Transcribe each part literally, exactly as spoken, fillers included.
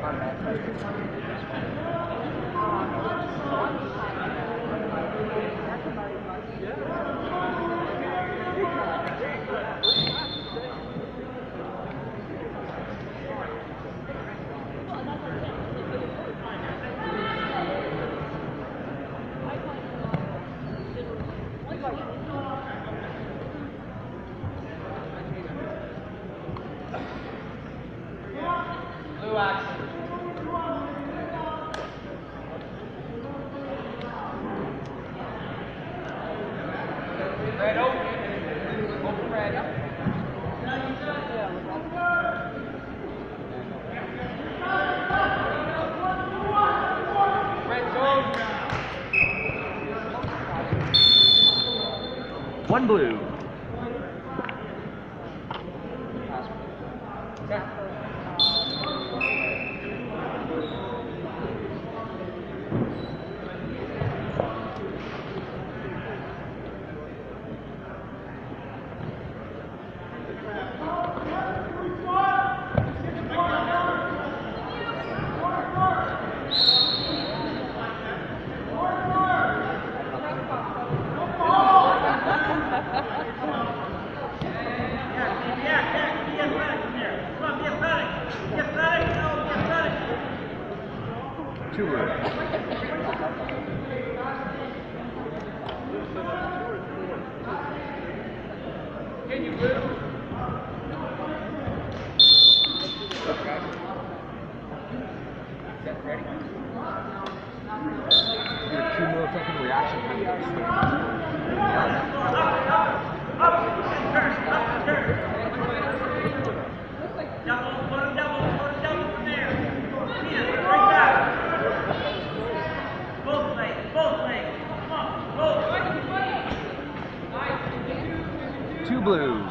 One blue. Two blue. Can you blue? Ready? Your two millisecond reaction time to switch. Up, up, turn, up, turn. Double, put him double, put him double from there. Here, right back. Both legs, both legs. Come on, both. Two blues.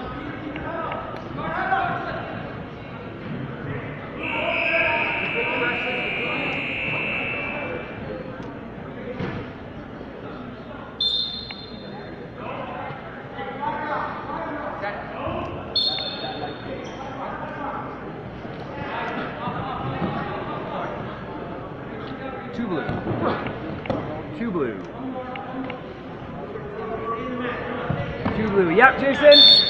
Two blue. Two blue. Two blue. Yep, Jason.